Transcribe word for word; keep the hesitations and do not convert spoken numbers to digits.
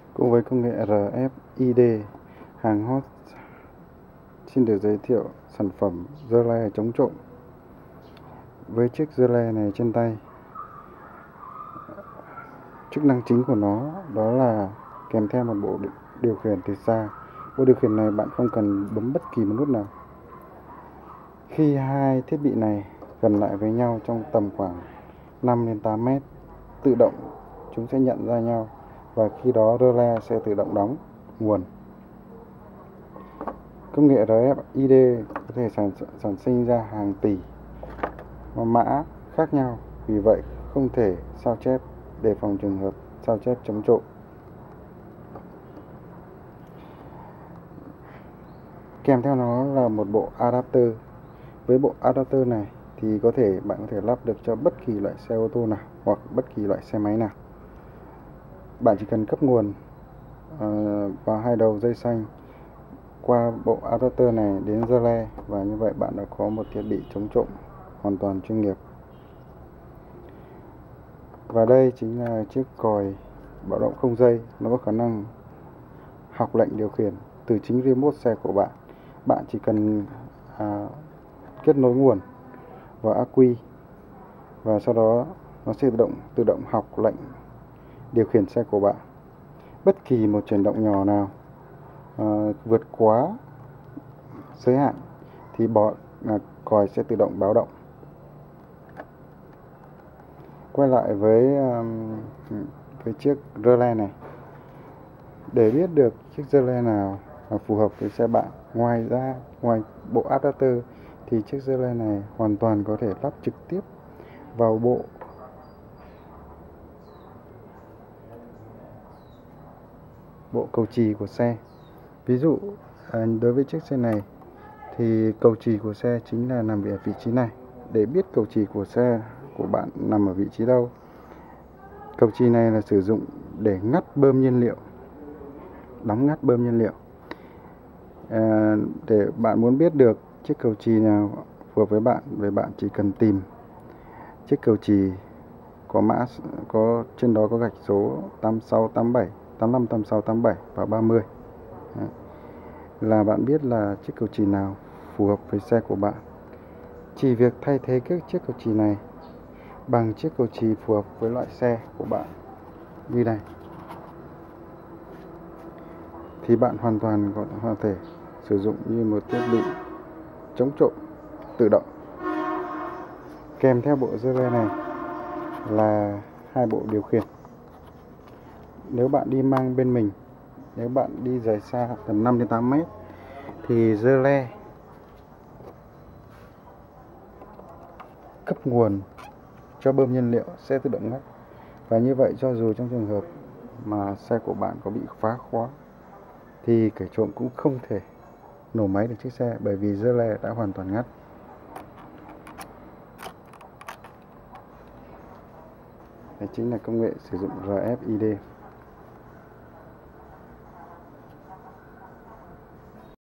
Cùng với công nghệ rờ ép i đê, hàng hot xin được giới thiệu sản phẩm dơ le chống trộm. Với chiếc dơ le này trên tay, chức năng chính của nó đó là kèm theo một bộ điều khiển từ xa. Bộ điều khiển này bạn không cần bấm bất kỳ một nút nào. Khi hai thiết bị này gần lại với nhau trong tầm khoảng năm đến tám mét, tự động chúng sẽ nhận ra nhau và khi đó rơ le sẽ tự động đóng nguồn. Công nghệ rờ ép i đê có thể sản, sản sinh ra hàng tỷ mã khác nhau, vì vậy không thể sao chép, đề phòng trường hợp sao chép chống trộm. Kèm theo nó là một bộ adapter. Với bộ adapter này thì có thể bạn có thể lắp được cho bất kỳ loại xe ô tô nào hoặc bất kỳ loại xe máy nào. Bạn chỉ cần cấp nguồn uh, vào hai đầu dây xanh qua bộ adapter này đến dơ le, và như vậy bạn đã có một thiết bị chống trộm hoàn toàn chuyên nghiệp. Và đây chính là chiếc còi báo động không dây. Nó có khả năng học lệnh điều khiển từ chính remote xe của bạn. Bạn chỉ cần à, kết nối nguồn vào ắc quy và sau đó nó sẽ tự động tự động học lệnh điều khiển xe của bạn. Bất kỳ một chuyển động nhỏ nào à, vượt quá giới hạn thì bỏ à, còi sẽ tự động báo động. Quay lại với um, với chiếc rơ le này, để biết được chiếc rơ le nào phù hợp với xe bạn, ngoài ra ngoài bộ adapter thì chiếc rơ le này hoàn toàn có thể lắp trực tiếp vào bộ bộ cầu chì của xe. Ví dụ đối với chiếc xe này thì cầu chì của xe chính là nằm ở vị trí này. Để biết cầu chì của xe của bạn nằm ở vị trí đâu, cầu chì này là sử dụng để ngắt bơm nhiên liệu, đóng ngắt bơm nhiên liệu. À, để bạn muốn biết được chiếc cầu chì nào phù hợp với bạn, với bạn chỉ cần tìm chiếc cầu chì có mã có trên đó có gạch số tám sáu tám bảy, tám năm tám sáu tám bảy và ba mươi. Đấy, là bạn biết là chiếc cầu chì nào phù hợp với xe của bạn. Chỉ việc thay thế các chiếc cầu chì này bằng chiếc cầu chì phù hợp với loại xe của bạn như này thì bạn hoàn toàn có thể sử dụng như một thiết bị chống trộm tự động. Kèm theo bộ dơ le này là hai bộ điều khiển. Nếu bạn đi mang bên mình, nếu bạn đi rời xa tầm năm đến tám mét thì dơ le cấp nguồn cho bơm nhiên liệu sẽ tự động ngắt. Và như vậy cho dù trong trường hợp mà xe của bạn có bị phá khóa thì kẻ trộm cũng không thể nổ máy được chiếc xe, bởi vì dơ le đã hoàn toàn ngắt. Đây chính là công nghệ sử dụng rờ ép i đê.